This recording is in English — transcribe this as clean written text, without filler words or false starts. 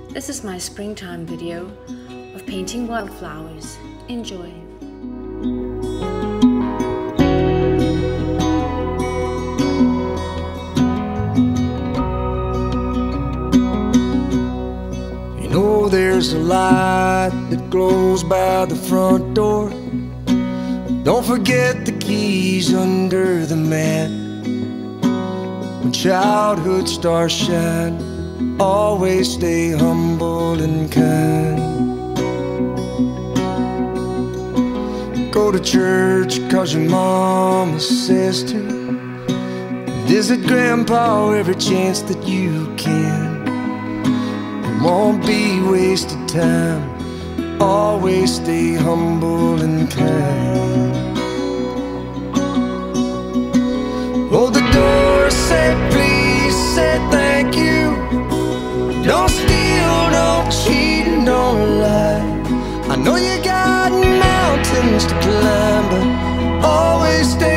This is my springtime video of painting wildflowers. Enjoy. You know there's a light that glows by the front door. Don't forget the keys under the mat. When childhood stars shine, always stay humble and kind. Go to church 'cause your mama says to. Visit grandpa every chance that you can. It won't be wasted time, always stay humble and kind. Hold the door, say please, say thank you. Don't steal, don't cheat, and don't lie. I know you got mountains to climb, but always stay